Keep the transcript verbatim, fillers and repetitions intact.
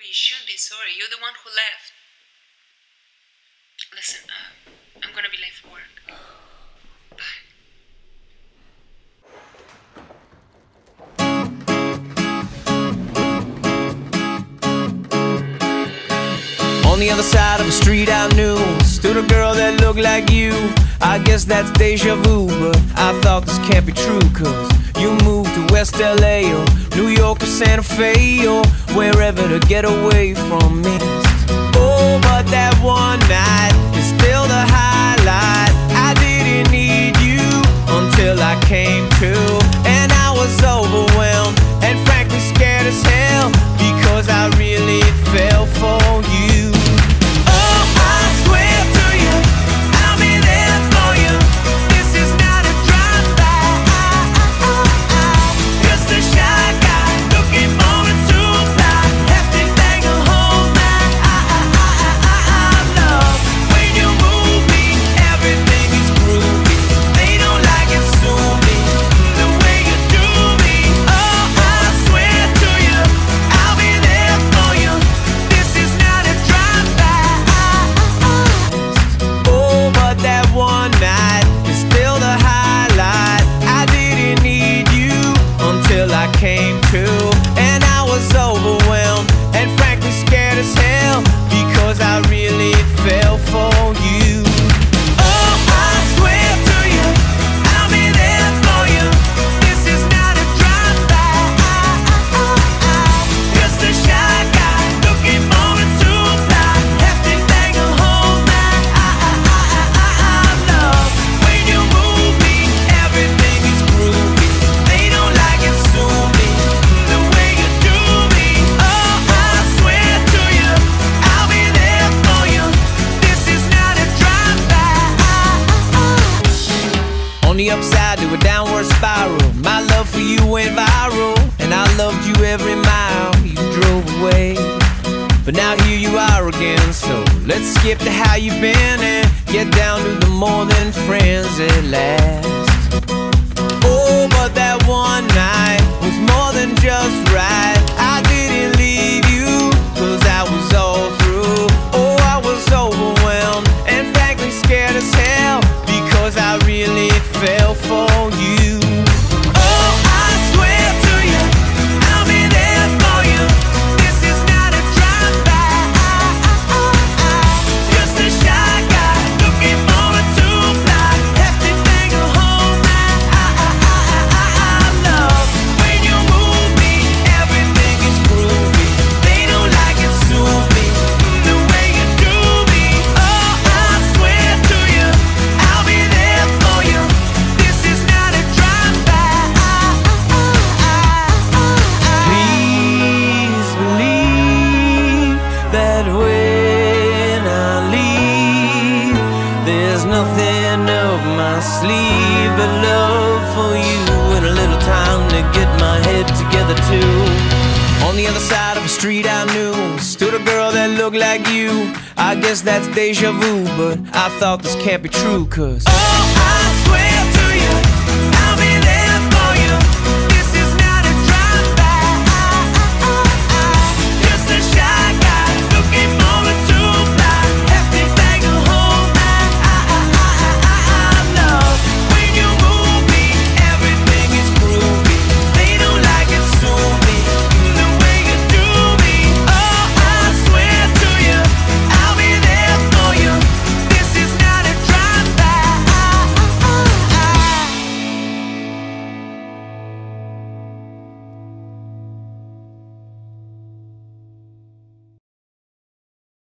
you should be sorry. You're the one who left. Listen, uh, I'm gonna be late for work. Bye. On the other side of the street I knew stood a girl that looked like you. I guess that's deja vu, but I thought this can't be true. Cause you moved to West L A or New York or Santa Fe or wherever to get away from me. Oh, but that one night is still the highlight. I didn't need you until I came to, and I was overwhelmed and frankly scared as hell because I really fell for you. Came to, and I was overwhelmed and frankly scared as hell because I really fell for you. Oh, I swear to you, I'll be there for you. This is not a drive-by, just a shy guy looking for a two-ply, hefty thing to hold my love. When you move me, everything is groovy. They don't like it soon. On the upside to a downward spiral, my love for you went viral, and I loved you every mile you drove away. But now here you are again, so let's skip to how you've been and get down to the more than friends at last. Oh, but that one night was more than just right. I didn't leave you, cause I was all through. Oh, I was overwhelmed and frankly scared as hell because I really fell for you. Oh, I swear to you, I'll be there for you. This is not a drive-by, just a shy guy looking for a two-ply, hefty thing to hold my love. When you move me, everything is groovy. They don't like it soon-y, the way you do me. Oh, I swear to you, I'll be there for you. This is not a drive-by. Please believe that when I leave, there's nothing up my sleeve but love for you and a little time to get my head together too. On the other side of the street I knew stood a girl that looked like you. I guess that's deja vu, but I thought this can't be true. Cause oh, I swear